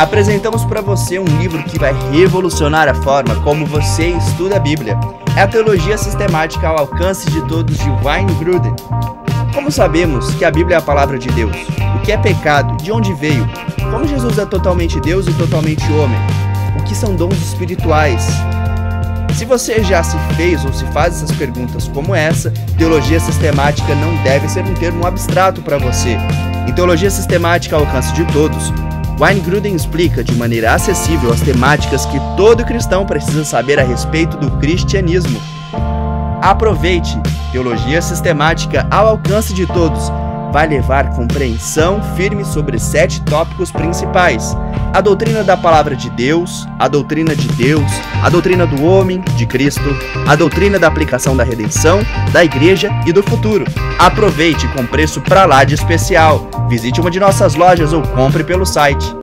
Apresentamos para você um livro que vai revolucionar a forma como você estuda a Bíblia. É a Teologia Sistemática ao Alcance de Todos, de Wayne Grudem. Como sabemos que a Bíblia é a palavra de Deus? O que é pecado? De onde veio? Como Jesus é totalmente Deus e totalmente homem? O que são dons espirituais? Se você já se fez ou se faz essas perguntas como essa, teologia sistemática não deve ser um termo abstrato para você. Em Teologia Sistemática ao Alcance de Todos, Wayne Grudem explica de maneira acessível as temáticas que todo cristão precisa saber a respeito do cristianismo. Aproveite! Teologia Sistemática ao Alcance de Todos vai levar compreensão firme sobre 7 tópicos principais: a doutrina da palavra de Deus, a doutrina de Deus, a doutrina do homem, de Cristo, a doutrina da aplicação da redenção, da igreja e do futuro. Aproveite com preço pra lá de especial. Visite uma de nossas lojas ou compre pelo site.